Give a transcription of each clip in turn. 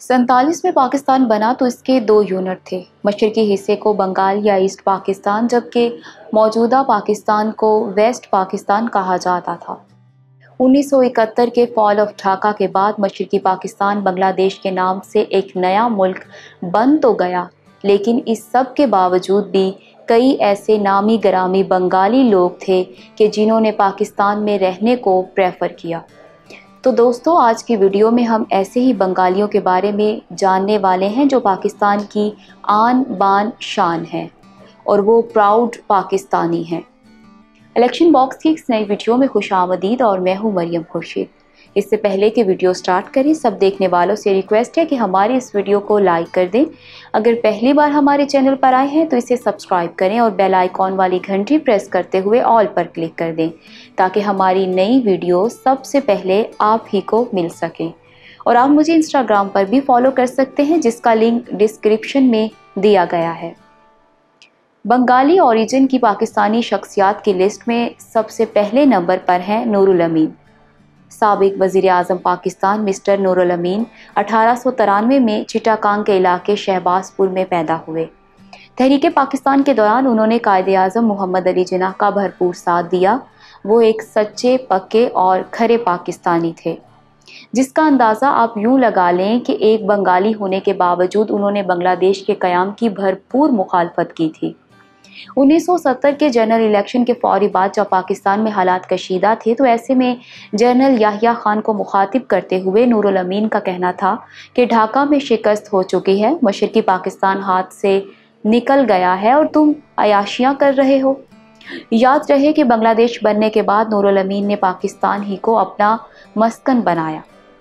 47 में पाकिस्तान बना तो इसके दो यूनिट थे। मशरकी हिस्से को बंगाल या ईस्ट पाकिस्तान, जबकि मौजूदा पाकिस्तान को वेस्ट पाकिस्तान कहा जाता था। 1971 के फॉल ऑफ ढाका के बाद मशरकी पाकिस्तान बांग्लादेश के नाम से एक नया मुल्क बन तो गया, लेकिन इस सब के बावजूद भी कई ऐसे नामी गरामी बंगाली लोग थे कि जिन्होंने पाकिस्तान में रहने को प्रेफर किया। तो दोस्तों, आज की वीडियो में हम ऐसे ही बंगालियों के बारे में जानने वाले हैं जो पाकिस्तान की आन बान शान हैं और वो प्राउड पाकिस्तानी हैं। इलेक्शन बॉक्स की इस नई वीडियो में खुशामदीद और मैं हूँ मरियम खुर्शीद। इससे पहले कि वीडियो स्टार्ट करें, सब देखने वालों से रिक्वेस्ट है कि हमारी इस वीडियो को लाइक कर दें। अगर पहली बार हमारे चैनल पर आए हैं तो इसे सब्सक्राइब करें और बेल आइकॉन वाली घंटी प्रेस करते हुए ऑल पर क्लिक कर दें, ताकि हमारी नई वीडियो सबसे पहले आप ही को मिल सके। और आप मुझे इंस्टाग्राम पर भी फॉलो कर सकते हैं, जिसका लिंक डिस्क्रिप्शन में दिया गया है। बंगाली ओरिजिन की पाकिस्तानी शख्सियात की लिस्ट में सबसे पहले नंबर पर हैं नूरुल अमीन। साबिक वज़ीर आज़म पाकिस्तान मिस्टर नूरुल अमीन 1893 में चिटागांग के इलाके शहबाजपुर में पैदा हुए। तहरीक पाकिस्तान के दौरान उन्होंने कायदे आज़म मोहम्मद अली जिन्नाह का भरपूर साथ दिया। वो एक सच्चे, पक्के और खरे पाकिस्तानी थे, जिसका अंदाज़ा आप यूँ लगा लें कि एक बंगाली होने के बावजूद उन्होंने बांग्लादेश के क़याम की भरपूर मुखालफत की थी। 1970 के जनरल इलेक्शन के फौरी बाद जब पाकिस्तान में हालात कशीदा थे, तो ऐसे में जनरल याहिया खान को मुखातिब करते हुए नूरुल अमीन का कहना था कि ढाका में शिकस्त हो चुकी है, मशरकी पाकिस्तान हाथ से निकल गया है और तुम अयाशियाँ कर रहे हो। याद रहे कि बांग्लादेश बनने के बाद नूरुल अमीन ने पाकिस्तान ही को अपना मस्कन बनाया।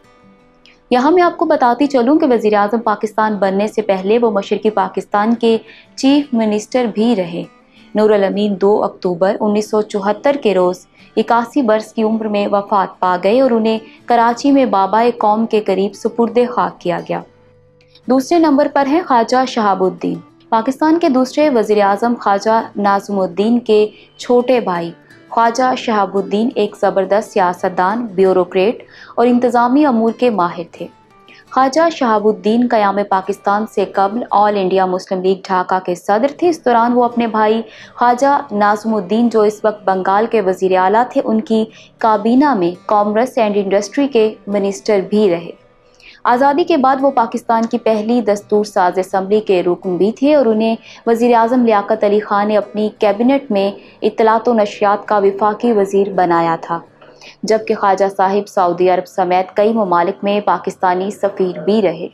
यहाँ मैं आपको बताती चलूँ कि वज़ीर आज़म पाकिस्तान बनने से पहले वो मशरकी पाकिस्तान के चीफ मिनिस्टर भी रहे। नूरुल अमीन 2 अक्टूबर 1974 के रोज़ 81 बरस की उम्र में वफ़ात पा गए और उन्हें कराची में बाबा कौम के करीब सुपुर्दे खाक किया गया। दूसरे नंबर पर हैं ख्वाजा शहाबुद्दीन। पाकिस्तान के दूसरे वज़ीर आज़म ख्वाजा नाज़मुद्दीन के छोटे भाई ख्वाजा शहाबुद्दीन एक ज़बरदस्त सियासतदान, ब्यूरोक्रेट और इंतज़ामी अमूर के माहिर थे। ख्वाजा शहाबुद्दीन क़याम पाकिस्तान से कबल all India Muslim League Dhaka के सदर थे। इस दौरान वो अपने भाई ख्वाजा नाज़मुद्दीन, जो इस वक्त बंगाल के वज़ीर आला थे, उनकी काबीना में कॉमर्स एंड इंडस्ट्री के मिनिस्टर भी रहे। आज़ादी के बाद वो पाकिस्तान की पहली दस्तूर साज असम्बली के रुकन भी थे और उन्हें वज़ीर आज़म लियाकत अली खान ने अपनी कैबिनेट में इत्तलात व नशरियात का वफाकी वज़ीर बनाया था, जबकि ख्वाजा साहिब सऊदी अरब समेत कई ममालिक में पाकिस्तानी सफ़ीर भी रहे।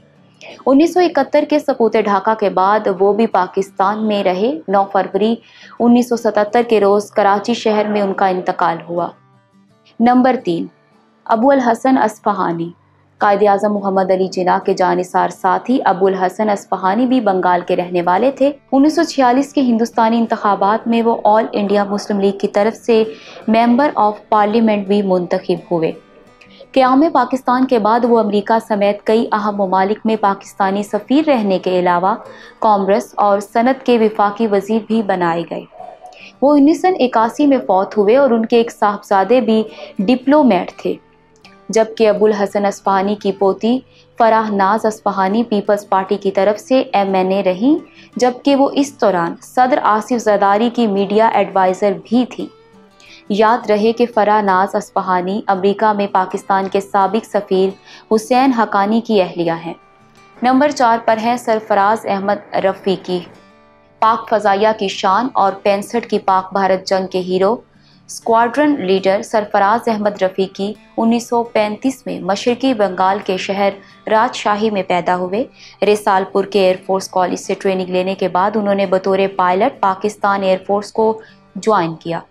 1971 के सक़ूत ढाका के बाद वो भी पाकिस्तान में रहे। 9 फरवरी 1977 के रोज़ कराची शहर में उनका इंतकाल हुआ। नंबर 3, अबुल हसन अस्फ़हानी। कायदे आज़म मोहम्मद अली जिन्नाह के जानिसार साथी अबुल हसन अस्फ़हानी भी बंगाल के रहने वाले थे। 1946 के हिंदुस्तानी इंतखाबात में वो ऑल इंडिया मुस्लिम लीग की तरफ से मेंबर ऑफ पार्लियामेंट भी मुंतखब हुए। क़याम पाकिस्तान के बाद वो अमेरिका समेत कई अहम ममालिक में पाकिस्तानी सफ़ीर रहने के अलावा कॉमर्स और सनत के वफाकी वज़ीर भी बनाए गए। वो 1981 में फौत हुए और उनके एक साहबजादे भी डिप्लोमेट थे, जबकि अबुल हसन अस्फ़हानी की पोती फराह नाज अस्फ़हानी पीपल्स पार्टी की तरफ से MNA रहीं, जबकि वो इस दौरान सदर आसिफ ज़रदारी की मीडिया एडवाइज़र भी थी। याद रहे कि फराह नाज अस्फ़हानी अमेरिका में पाकिस्तान के साबिक सफ़ीर हुसैन हक़ानी की अहलिया हैं। नंबर 4 पर हैं सरफराज अहमद रफ़ीकी। पाक फ़ज़ाइया की शान और 65 की पाक भारत जंग के hero squadron leader Sarfaraz Ahmed Rafiqui 1935 में मशरकी बंगाल के शहर राजशाही में पैदा हुए। रिसालपुर के एयरफोर्स कॉलेज से ट्रेनिंग लेने के बाद उन्होंने बतौर पायलट पाकिस्तान एयरफोर्स को ज्वाइन किया।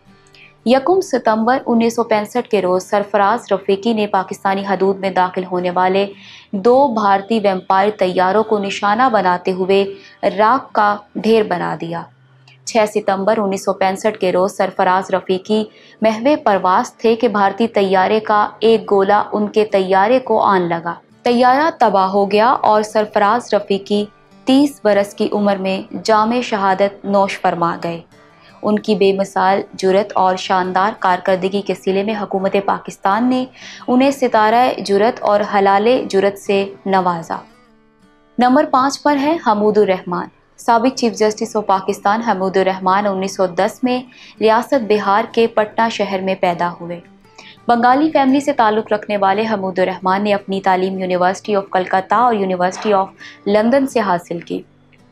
1 सितंबर 1965 के रोज़ सरफराज रफ़ीकी ने पाकिस्तानी हदूद में दाखिल होने वाले 2 भारतीय वेम्पायर तैयारों को निशाना बनाते हुए राख का ढेर बना दिया। 6 सितंबर 1965 के रोज़ सरफराज रफ़ीकी महवे परवास थे कि भारतीय तैयारे का एक गोला उनके तैयारे को आन लगा। तैयारा तबाह हो गया और सरफराज रफ़ीकी 30 बरस की उम्र में जामे शहादत नोश फरमा गए। उनकी बेमिसाल जुरत और शानदार कारकर्दगी के सिले में हुकूमत पाकिस्तान ने उन्हें सितारा जुरत और हलाले जुरत से नवाजा। नंबर 5 पर है हमूदुर रहमान। साबिक chief justice of Pakistan Hamoodur Rahman 1910 में रियासत बिहार के पटना शहर में पैदा हुए। बंगाली फैमिली से ताल्लुक़ रखने वाले हमूदुर रहमान ने अपनी तालीम यूनिवर्सिटी ऑफ कलकत्ता और यूनिवर्सिटी ऑफ लंदन से हासिल की।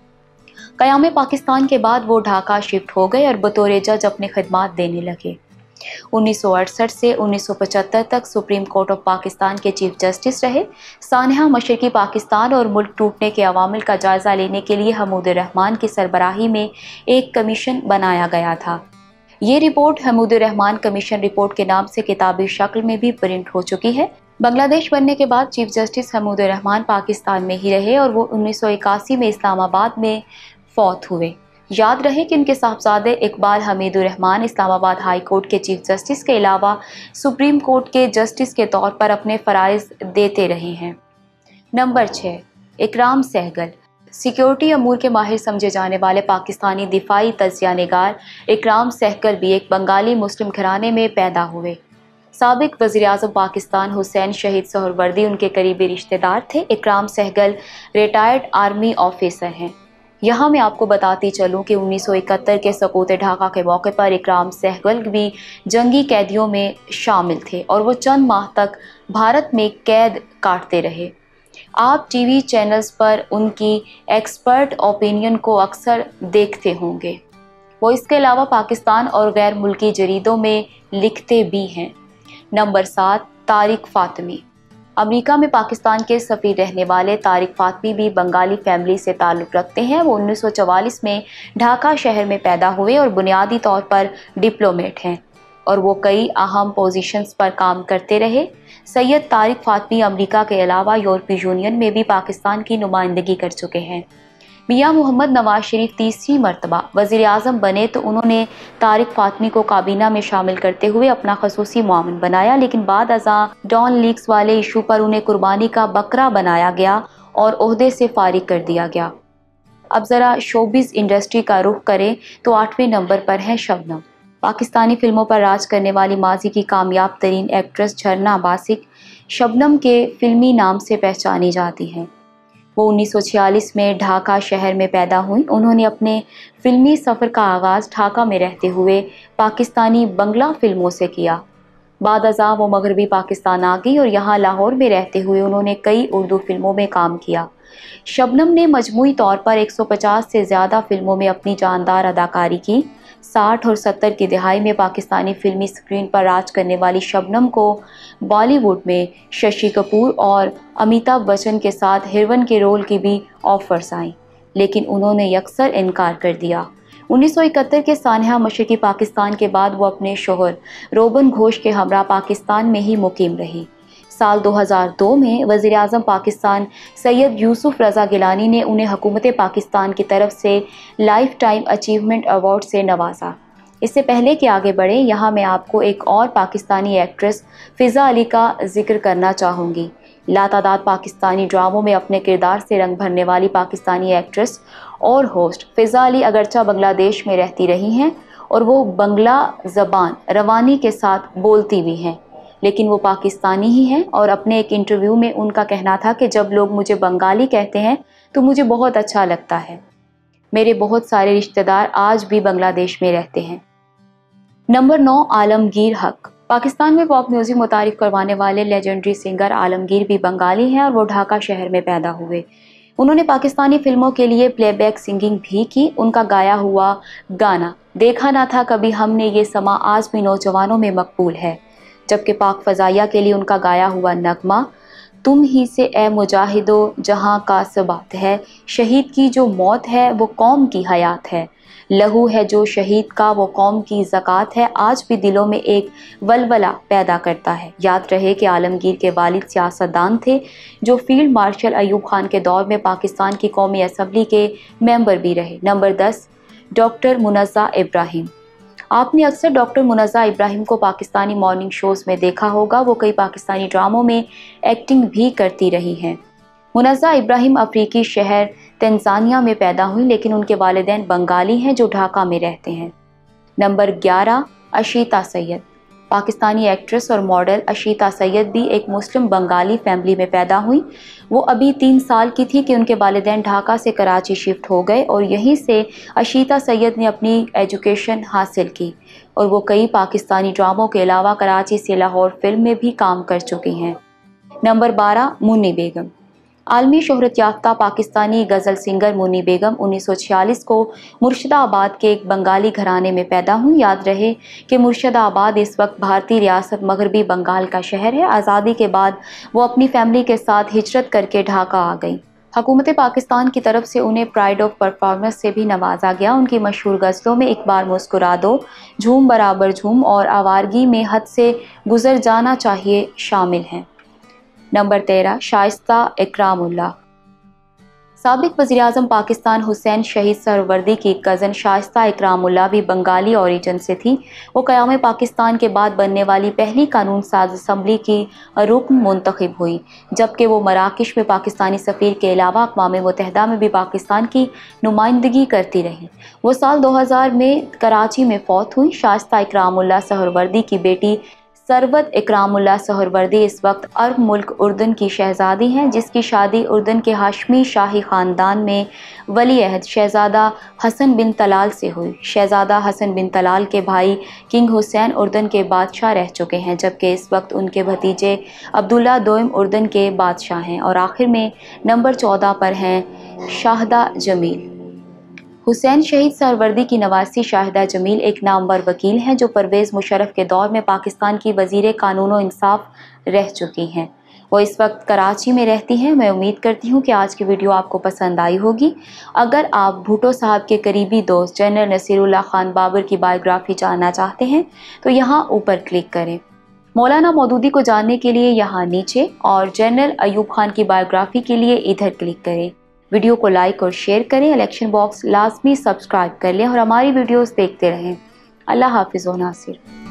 क़याम पाकिस्तान के बाद वो ढाका शिफ्ट हो गए और बतौर जज अपने खिदमात देने लगे। 1968 से 1975 तक सुप्रीम कोर्ट ऑफ पाकिस्तान के चीफ जस्टिस रहे। सानहा मशरकी पाकिस्तान और मुल्क टूटने के अवामिल का जायज़ा लेने के लिए हमूदुर रहमान की सरबराही में एक कमीशन बनाया गया था। ये report Hamoodur Rahman commission report के नाम से किताबी शक्ल में भी प्रिंट हो चुकी है। बांग्लादेश बनने के बाद चीफ जस्टिस हमूदुर रहमान पाकिस्तान में ही रहे और वो 1981 में इस्लामाबाद में फौत हुए। याद रहे कि उनके साहबजादे इकबाल हमीदुर रहमान इस्लामाबाद हाई कोर्ट के चीफ जस्टिस के अलावा सुप्रीम कोर्ट के जस्टिस के तौर पर अपने फ़राइज़ देते रहे हैं। नंबर 6, इकराम सहगल। सिक्योरिटी अमूर के माहिर समझे जाने वाले पाकिस्तानी दिफाई तज्ज़िया निगार इकराम सहगल भी एक बंगाली मुस्लिम घराने में पैदा हुए। साबिक वज़ीर-ए-आज़म पाकिस्तान हुसैन शहीद सोहरवर्दी उनके करीबी रिश्तेदार थे। इकराम सहगल रिटायर्ड आर्मी ऑफिसर हैं। यहाँ मैं आपको बताती चलूँ कि 1971 के सकूत ढाका के मौके पर इकराम सहगल भी जंगी कैदियों में शामिल थे और वो चंद माह तक भारत में कैद काटते रहे। आप टीवी चैनल्स पर उनकी एक्सपर्ट ओपिनियन को अक्सर देखते होंगे। वो इसके अलावा पाकिस्तान और गैर मुल्की जरीदों में लिखते भी हैं। नंबर 7, तारिक फ़ातिमी। अमेरिका में पाकिस्तान के सफ़ीर रहने वाले तारिक फ़ातिमी भी बंगाली फैमिली से ताल्लुक़ रखते हैं। वो 1944 में ढाका शहर में पैदा हुए और बुनियादी तौर पर डिप्लोमेट हैं और वो कई अहम पोजीशंस पर काम करते रहे। सैयद तारिक फ़ातिमी अमेरिका के अलावा यूरोपीय यूनियन में भी पाकिस्तान की नुमाइंदगी कर चुके हैं। मियां मोहम्मद नवाज शरीफ तीसरी मरतबा वज़ीर आज़म बने तो उन्होंने तारिक फ़ातिमी को काबीना में शामिल करते हुए अपना खसूसी मुआविन बनाया, लेकिन बाद अज़ां डॉन लीक्स वाले इशू पर उन्हें कुर्बानी का बकरा बनाया गया और ओहदे से फारिग कर दिया गया। अब ज़रा शोबिज़ इंडस्ट्री का रुख करें तो 8वें नंबर पर है शबनम। पाकिस्तानी फिल्मों पर राज करने वाली माजी की कामयाब तरीन एक्ट्रेस झरना बासिक शबनम के फिल्मी नाम से पहचानी जाती हैं। वो 1946 में ढाका शहर में पैदा हुई। उन्होंने अपने फिल्मी सफ़र का आगाज़ ढाका में रहते हुए पाकिस्तानी बंगला फिल्मों से किया। बाद अज़ां वो मगरबी पाकिस्तान आ गई और यहाँ लाहौर में रहते हुए उन्होंने कई उर्दू फिल्मों में काम किया। शबनम ने मजमूई तौर पर 150 से ज़्यादा फिल्मों में अपनी जानदार अदाकारी की। 60 और 70 की दिहाई में पाकिस्तानी फिल्मी स्क्रीन पर राज करने वाली शबनम को बॉलीवुड में शशि कपूर और अमिताभ बच्चन के साथ हीरोइन के रोल की भी ऑफर्स आईं, लेकिन उन्होंने यकसर इनकार कर दिया। 1971 के सानहा मशरकी पाकिस्तान के बाद वो अपने शोहर रोबन घोष के हमरा पाकिस्तान में ही मुकीम रही। साल 2002 में वज़ीर आज़म पाकिस्तान सैयद यूसुफ रज़ा गिलानी ने उन्हें हुकूमत पाकिस्तान की तरफ से लाइफ टाइम अचीवमेंट अवार्ड से नवाजा। इससे पहले कि आगे बढ़े, यहाँ मैं आपको एक और पाकिस्तानी एक्ट्रेस फ़िज़ा अली का जिक्र करना चाहूँगी। लातादाद पाकिस्तानी ड्रामों में अपने किरदार से रंग भरने वाली पाकिस्तानी एक्ट्रेस और होस्ट फ़िज़ा अली अगरचा बांग्लादेश में रहती रही हैं और वो बंगला ज़बान रवानी के साथ बोलती भी हैं, लेकिन वो पाकिस्तानी ही हैं। और अपने एक इंटरव्यू में उनका कहना था कि जब लोग मुझे बंगाली कहते हैं तो मुझे बहुत अच्छा लगता है। मेरे बहुत सारे रिश्तेदार आज भी बांग्लादेश में रहते हैं। नंबर 9, आलमगीर हक। पाकिस्तान में पॉप म्यूज़िक मुतारिफ करवाने वाले लेजेंडरी सिंगर आलमगीर भी बंगाली हैं और वो ढाका शहर में पैदा हुए। उन्होंने पाकिस्तानी फिल्मों के लिए प्लेबैक सिंगिंग भी की। उनका गाया हुआ गाना देखा ना था कभी हमने ये समा आज भी नौजवानों में मकबूल है, जबकि पाक फ़ज़ाइया के लिए उनका गाया हुआ नगमा तुम ही से ए मुजाहिदो जहाँ का सबात है, शहीद की जो मौत है वो कौम की हयात है, लहू है जो शहीद का वो कौम की ज़कात है, आज भी दिलों में एक वलवला पैदा करता है। याद रहे कि आलमगीर के वालिद सियासतदान थे जो फील्ड मार्शल अयूब खान के दौर में पाकिस्तान की कौमी असम्बली के मेंबर भी रहे। Number 10, doctor Munazza Ibrahim. आपने अक्सर डॉक्टर मुनज़्ज़ा इब्राहिम को पाकिस्तानी मॉर्निंग शोज़ में देखा होगा। वो कई पाकिस्तानी ड्रामों में एक्टिंग भी करती रही हैं। मुनज़्ज़ा इब्राहिम अफ्रीकी शहर तंजानिया में पैदा हुई, लेकिन उनके वालिदैन बंगाली हैं जो ढाका में रहते हैं। नंबर 11, अशीता सैयद। پاکستانی ایکٹریس اور ماڈل اشیتا سید بھی ایک مسلم بنگالی فیملی میں پیدا ہوئی۔ وہ ابھی 3 سال کی تھی کہ ان کے والدین ڈھاکہ سے کراچی شفٹ ہو گئے اور یہیں سے اشیتا سید نے اپنی ایجوکیشن حاصل کی اور وہ کئی پاکستانی ڈراموں کے علاوہ کراچی سے لاہور فلم میں بھی کام کر چکی ہیں۔ نمبر 12، منی بیگم۔ عالمی شہرت یافتہ پاکستانی غزل سنگر منی بیگم 1946 کو مرشد آباد کے ایک بنگالی گھرانے میں پیدا ہوئی۔ یاد رہے کہ مرشد آباد اس وقت بھارتی ریاست مغربی بنگال کا شہر ہے۔ آزادی کے بعد وہ اپنی فیملی کے ساتھ ہجرت کر کے ڈھاکہ آ گئی۔ حکومت پاکستان کی طرف سے انہیں پرائڈ آف پرفارمنس سے بھی نوازا گیا۔ ان کی مشہور غزلوں میں ایک بار مسکرا دو، جھوم برابر جھوم اور آوارگی میں حد سے گزر جانا چاہیے شامل ہیں۔ Number 13، Shaista Ikramullah. سابق وزیراعظم پاکستان حسین شہید سہروردی کی کزن شائستہ اکرام اللہ بھی بنگالی اوریجن سے تھی۔ وہ قیام پاکستان کے بعد بننے والی پہلی قانون ساز اسمبلی کی رکن منتخب ہوئی، جبکہ وہ مراکش میں پاکستانی سفیر کے علاوہ اقوام متحدہ میں بھی پاکستان کی نمائندگی کرتی رہی۔ وہ سال 2000 میں کراچی میں فوت ہوئی۔ شائستہ اکرام اللہ سہروردی کی بیٹی ثروت اکرام اللہ سہروردی اس وقت عرب ملک اردن کی شہزادی ہیں، جس کی شادی اردن کے ہاشمی شاہی خاندان میں ولی عہد شہزادہ حسن بن طلال سے ہوئی۔ شہزادہ حسن بن طلال کے بھائی کنگ حسین اردن کے بادشاہ رہ چکے ہیں، جبکہ اس وقت ان کے بھتیجے عبداللہ دوئم اردن کے بادشاہ ہیں۔ اور آخر میں نمبر 14 پر ہیں شاہدہ جمیل۔ حسین شہید سہروردی کی نواسی شاہدہ جمیل ایک نامور وکیل ہیں جو پرویز مشرف کے دور میں پاکستان کی وزیر قانون و انصاف رہ چکی ہیں۔ وہ اس وقت کراچی میں رہتی ہیں۔ میں امید کرتی ہوں کہ آج کی ویڈیو آپ کو پسند آئی ہوگی۔ اگر آپ بھٹو صاحب کے قریبی دوست جنرل نصیر اللہ خان بابر کی بائیوگرافی جاننا چاہتے ہیں تو یہاں اوپر کلک کریں۔ مولانا مودودی کو جاننے کے لیے یہاں نیچے اور جنرل ایوب خان کی بائیوگرافی کے لیے ادھر کلک کریں۔ ویڈیو کو لائک اور شیئر کریں، الیکشن باکس لازمی سبسکرائب کر لیں اور ہماری ویڈیوز دیکھتے رہیں۔ اللہ حافظ و ناصر۔